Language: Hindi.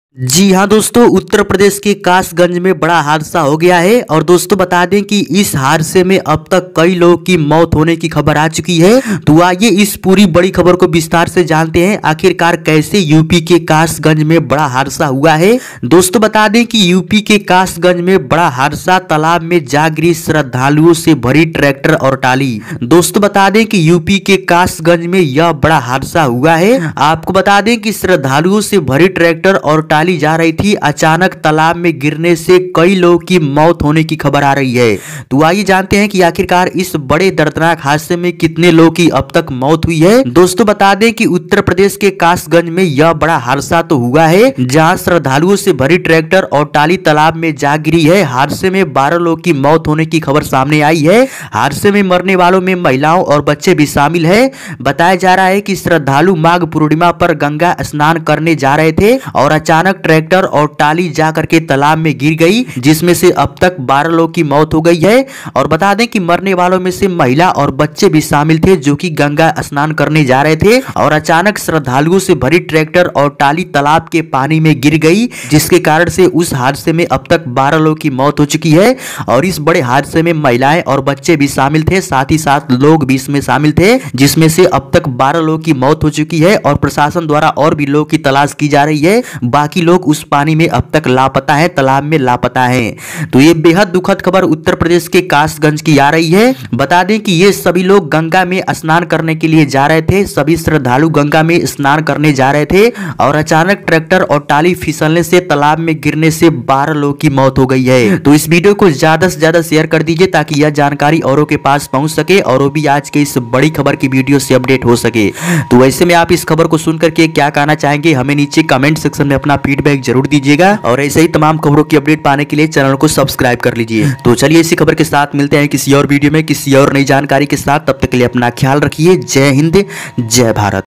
जी हाँ दोस्तों, उत्तर प्रदेश के कासगंज में बड़ा हादसा हो गया है। और दोस्तों बता दें कि इस हादसे में अब तक कई लोगों की मौत होने की खबर आ चुकी है। तो आइए इस पूरी बड़ी खबर को विस्तार से जानते हैं, आखिरकार कैसे यूपी के कासगंज में बड़ा हादसा हुआ है। दोस्तों बता दें कि यूपी के कासगंज में बड़ा हादसा, तालाब में जा गिरी श्रद्धालुओं से भरी ट्रैक्टर और टाली। दोस्तों बता दें कि यूपी के कासगंज में यह बड़ा हादसा हुआ है। आपको बता दें कि श्रद्धालुओं से भरी ट्रैक्टर और टाली जा रही थी, अचानक तालाब में गिरने से कई लोगों की मौत होने की खबर आ रही है। तो आइए जानते हैं कि आखिरकार इस बड़े दर्दनाक हादसे में कितने लोगों की अब तक मौत हुई है। दोस्तों बता दें कि उत्तर प्रदेश के कासगंज में यह बड़ा हादसा तो हुआ है, जहां श्रद्धालुओं से भरी ट्रैक्टर और टाली तालाब में जा गिरी है। हादसे में 12 लोगों की मौत होने की खबर सामने आई है। हादसे में मरने वालों में महिलाओं और बच्चे भी शामिल है। बताया जा रहा है कि श्रद्धालु माघ पूर्णिमा पर गंगा स्नान करने जा रहे थे और अचानक ट्रैक्टर और टाली जाकर के तालाब में गिर गई, जिसमें से अब तक 12 लोगों की मौत हो गई है। और बता दें कि मरने वालों में से महिला और बच्चे भी शामिल थे, जो कि गंगा स्नान करने जा रहे थे और अचानक श्रद्धालुओं से भरी ट्रैक्टर और टाली तालाब के पानी में गिर गई, जिसके कारण से उस हादसे में अब तक 12 लोगों की मौत हो चुकी है। और इस बड़े हादसे में महिलाएं और बच्चे भी शामिल थे, साथ ही साथ लोग भी इसमें शामिल थे, जिसमें से अब तक 12 लोगों की मौत हो चुकी है। और प्रशासन द्वारा और भी लोगों की तलाश की जा रही है। बाकी लोग उस पानी में अब तक लापता है, तालाब में लापता है। तो ये बेहद दुखद खबर उत्तर प्रदेश के कासगंज की आ रही है। बता दें कि ये सभी लोग गंगा में स्नान करने के लिए जा रहे थे। सभी श्रद्धालु गंगा में स्नान करने जा रहे थे और अचानक ट्रैक्टर और टाली फिसलने से तालाब में गिरने से 12 लोगों की मौत हो गई है। तो इस वीडियो को ज्यादा से ज्यादा शेयर कर दीजिए, ताकि यह जानकारी औरों के पास पहुंच सके और वो भी आज के इस बड़ी खबर की वीडियो से अपडेट हो सके। तो वैसे में आप इस खबर को सुनकर के क्या कहना चाहेंगे, हमें नीचे कमेंट सेक्शन में अपना फीडबैक जरूर दीजिएगा। और ऐसे ही तमाम खबरों की अपडेट पाने के लिए चैनल को सब्सक्राइब कर लीजिए। तो चलिए इसी खबर के साथ मिलते हैं किसी और वीडियो में किसी और नई जानकारी के साथ। तब तक के लिए अपना ख्याल रखिए। जय हिंद, जय भारत।